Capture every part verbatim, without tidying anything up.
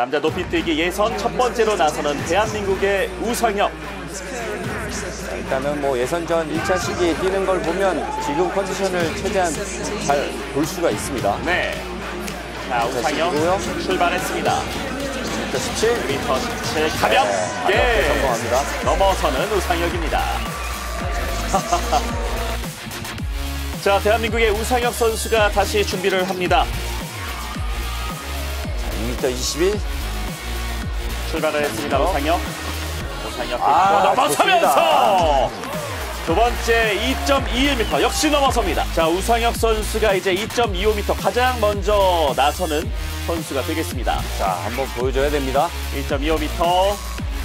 남자 높이뛰기 예선 첫 번째로 나서는 대한민국의 우상혁. 자, 일단은 뭐 예선전 일 차 시기 뛰는 걸 보면 지금 컨디션을 최대한 잘 볼 수가 있습니다. 네. 자, 우상혁 출발했습니다. 자, 십칠. 미터 십칠 가볍게 네, 성공합니다. 넘어서는 우상혁입니다. 자, 대한민국의 우상혁 선수가 다시 준비를 합니다. 이 미터 이십일. 출발을 했습니다. 우상혁. 우상혁 아, 넘어서면서 두 번째 이 점 이일 미터 역시 넘어섭니다. 자, 우상혁 선수가 이제 이 점 이오 미터 가장 먼저 나서는 선수가 되겠습니다. 자, 한번 보여줘야 됩니다. 일 점 이오 미터.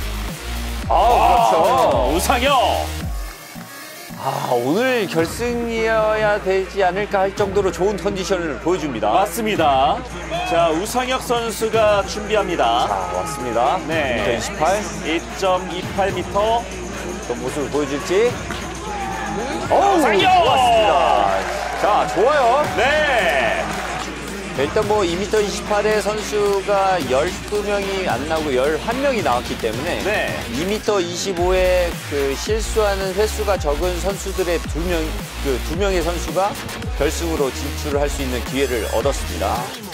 아, 그렇죠. 우상혁. 아, 오늘 결승이어야 되지 않을까 할 정도로 좋은 컨디션을 보여줍니다. 맞습니다. 자, 우상혁 선수가 준비합니다. 자, 왔습니다. 네. 미터 이십팔. 이 점 이팔 미터. 어떤 모습을 보여줄지. 오, 우상혁! 좋았습니다. 자, 좋아요. 네. 일단 뭐 이 미터 이십팔의 선수가 열두 명이 안 나오고 열한 명이 나왔기 때문에 네. 이 미터 이십오에 그 실수하는 횟수가 적은 선수들의 두 명, 그 두 명의 선수가 결승으로 진출을 할 수 있는 기회를 얻었습니다.